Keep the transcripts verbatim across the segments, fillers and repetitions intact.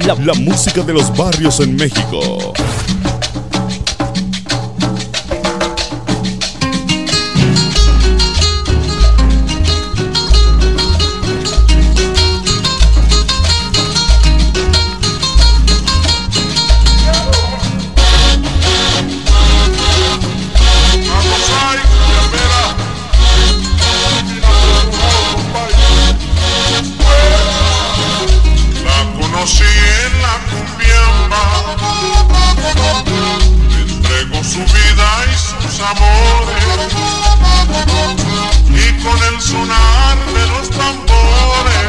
la, la música de los barrios en México. Y con el sonar de los tambores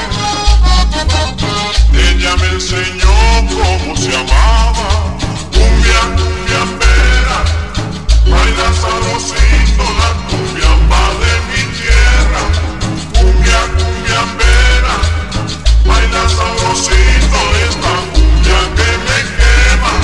ella me enseñó cómo se amaba. Cumbia, cumbiambera, baila sabrosito la cumbiamba de mi tierra. Cumbia, cumbiambera, baila sabrosito esta cumbia que me quema.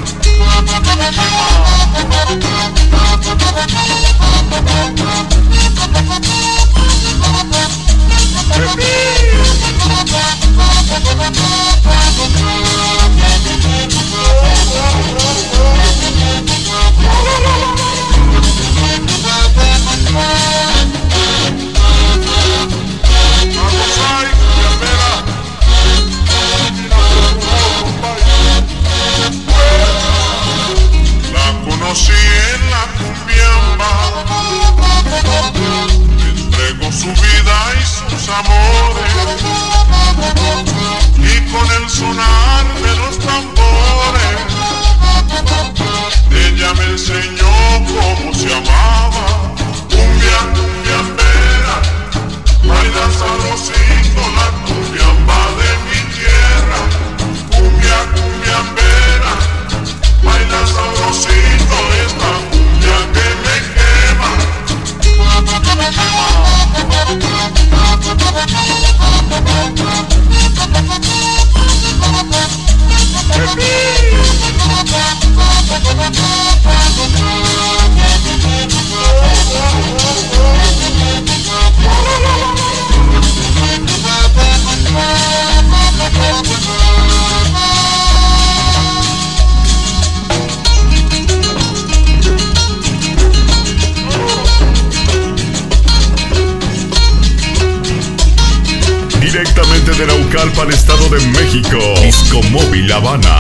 Y con el sonar de los tambores ella me enseñó cómo se amaba. Cumbia, cumbiambera, baila sabrosito la cumbiamba de mi tierra. Cumbia, cumbiambera, baila sabrosito esta cumbia que me quema. Directamente de Naucalpan, Estado de México, Disco Móvil Habana.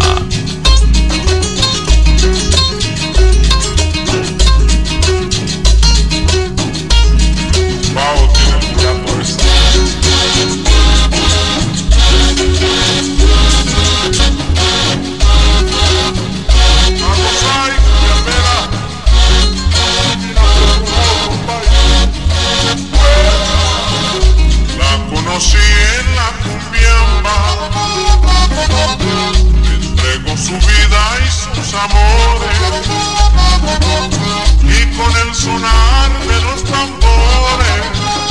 Y con el sonar de los tambores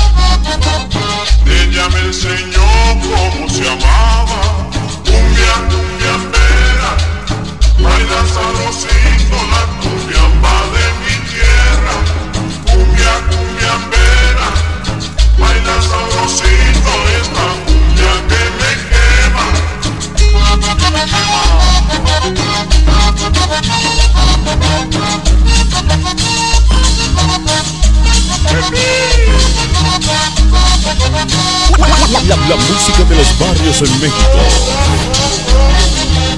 ella me enseñó cómo se amaba. Cumbia, cumbiambera, baila sabrosito la cumbiamba de mi tierra. Cumbia, cumbiambera, baila sabrosito esta cumbia que me quema. La, la música de los barrios en México.